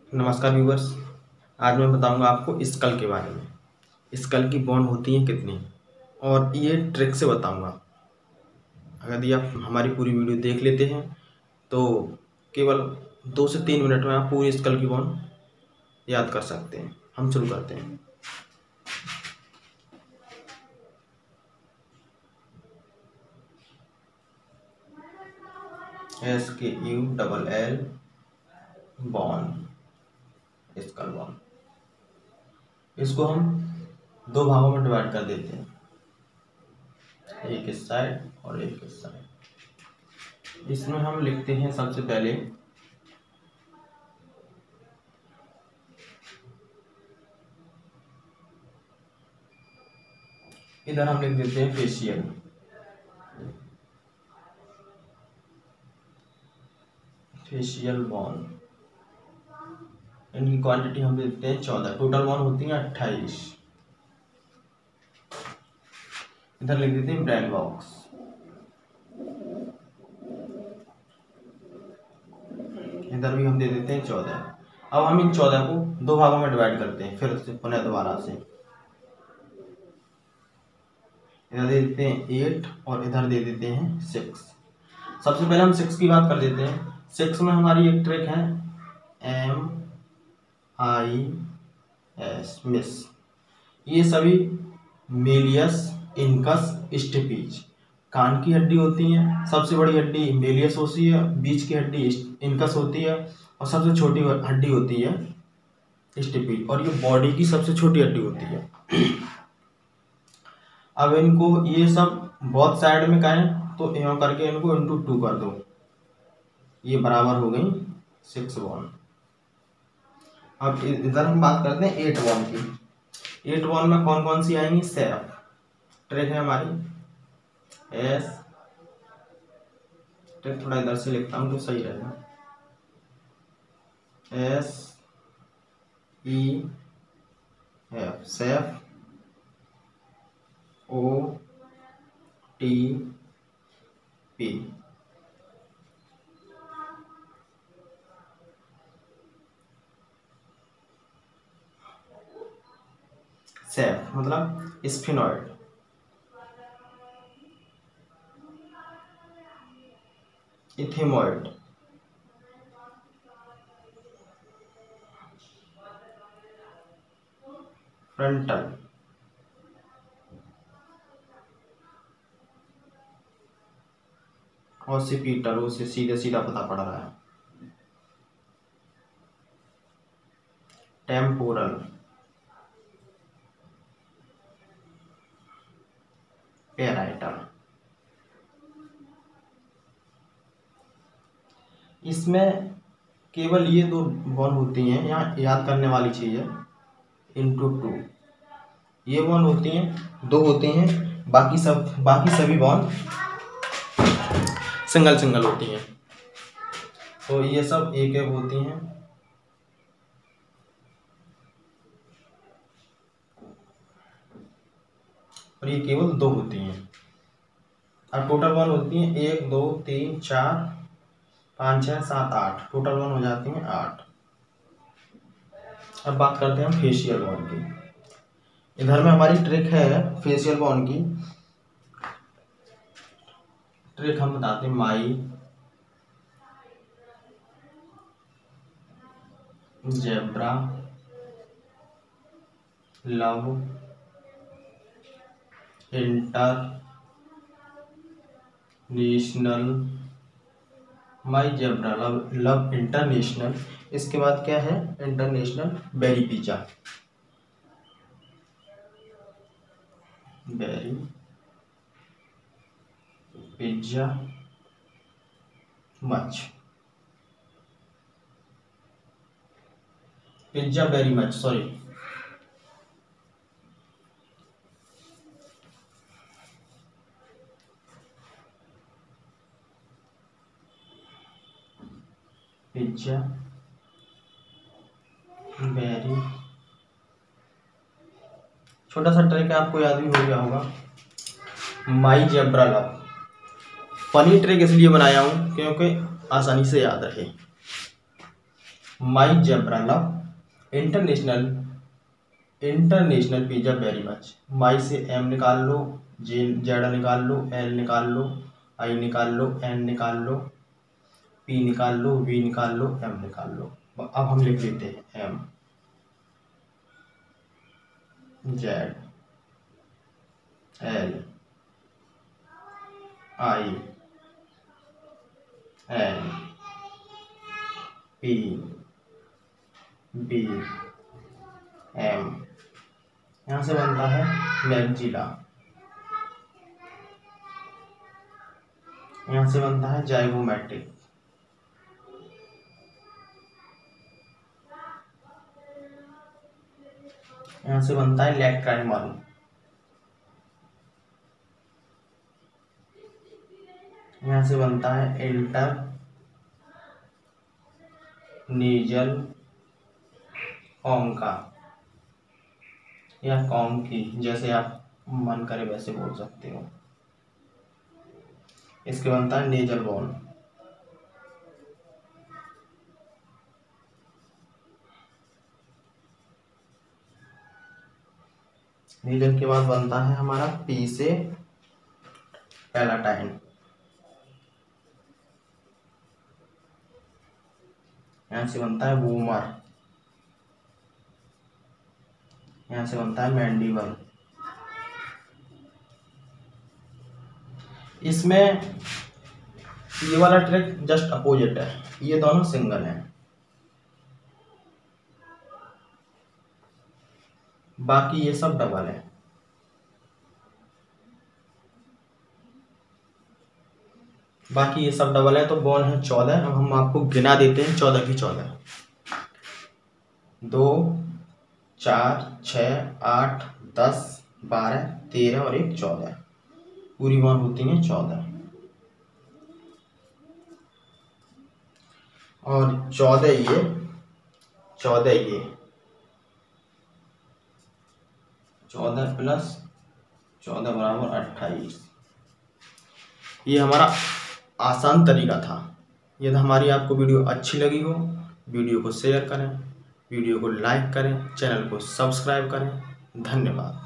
नमस्कार व्यूवर्स। आज मैं बताऊंगा आपको स्कल के बारे में। स्कल की बॉन्ड होती हैं कितनी, और ये ट्रिक से बताऊंगा। अगर यदि आप हमारी पूरी वीडियो देख लेते हैं तो केवल 2 से 3 मिनट में आप पूरी स्कल की बॉन्ड याद कर सकते हैं। हम शुरू करते हैं। SKULL bond, skull bond. इसको हम 2 भागों में डिवाइड कर देते हैं, एक इस साइड और एक इस साइड। इसमें हम लिखते हैं सबसे पहले इधर हम लिख देते हैं फेशियल बॉन्ड। इनकी क्वांटिटी हम देते हैं 14। टोटल बॉन्ड होती है 28। इधर लिख देते हैं ब्रेन बॉक्स। इधर भी हम दे देते हैं 14। अब हम इन 14 को 2 भागों में डिवाइड करते हैं, फिर से पुनः दोबारा से। इधर दे देते हैं 8 और इधर दे देते हैं 6। सबसे पहले हम 6 की बात कर देते हैं। 6 में हमारी एक ट्रिक है MIS, मिस। ये सभी मेलियस, इनकस, स्टेपीज कान की हड्डी होती है। सबसे बड़ी हड्डी मेलियस होती है, बीच की हड्डी इनकस होती है और सबसे छोटी हड्डी होती है स्टेपीज, और ये बॉडी की सबसे छोटी हड्डी होती है। अब इनको ये सब बहुत साइड में करें तो यहाँ करके इनको इंटू 2 कर दो, ये बराबर हो गई 6 बॉन्ड। अब इधर हम बात करते हैं 8 बॉन्ड की। 8 बॉन्ड में कौन कौन सी आएंगी? सेफ ट्रिक है हमारी एस। ट्रिक थोड़ा इधर से लिखता हूँ तो सही रहेगा। SEF, safe, OTP। सेफ मतलब स्फिनॉइड। इथेमॉइड, फ्रंटल, ऑसिपिटल, उसे सीधे सीधा पता पड़ रहा है। Temporal, parietal. इसमें केवल ये 2 बॉन्ड होती हैं। यहाँ याद करने वाली चीज़ है इंटू 2। ये बॉन्ड होती हैं, 2 होती हैं। बाकी सभी बॉन्ड सिंगल सिंगल होती हैं। तो ये सब एक एक होती हैं, और ये केवल 2 होती हैं। अब टोटल बॉन्ड होती हैं 1 2 3 4 5 6 7 8। टोटल बॉन्ड हो जाती हैं 8। अब बात करते हैं हम फेशियल बॉन्ड की। इधर में हमारी ट्रिक है फेशियल बॉन्ड की। ट्रिक हम बताते हैं my zebra love international. My zebra love international. इसके बाद क्या है? International very pizza, very pizza much, pizza very much, sorry. Pizza very. छोटा सा ट्रिक है, आपको याद भी हो गया होगा, my zebra love. Funny trick इसलिए बनाया हूं क्योंकि आसानी से याद रहे। My zebra love international pizza very much. My से एम निकाल लो, जेड निकाल लो, एल निकाल लो, आई निकाल लो, एन निकाल लो, पी निकाल लो, वी निकाल लो, एम निकाल लो। अब हम लिख लेते हैं M, Z, L, I, N, P, B, M. यहां से बनता है मैगजीला, यहां से बनता है जाइगोमैटिक, यहां से बनता है लैक्राइमल, यहां से बनता है इंटर नीजल कॉन्का या कॉन्की, जैसे आप मन करे वैसे बोल सकते हो। इसके बनता है नेजल बोन। नेजल के बाद बनता है हमारा पी से पैलाटाइन, यहां से बनता है वूमर, यहां से बनता है मैंडिबल। इसमें ये वाला ट्रैक जस्ट अपोजिट है, ये दोनों सिंगल हैं, बाकी ये सब डबल है। बाकी ये सब डबल है तो बोन है 14। अब हम आपको गिना देते हैं 14 की 14। 2, 4, 6, 8, 10, 12, 13 और 1 14। पूरी बोन होती है 14। और 14 ये 14 प्लस 14 बराबर 28। ये हमारा आसान तरीका था। यदि हमारी आपको वीडियो अच्छी लगी हो, वीडियो को शेयर करें, वीडियो को लाइक करें, चैनल को सब्सक्राइब करें। धन्यवाद।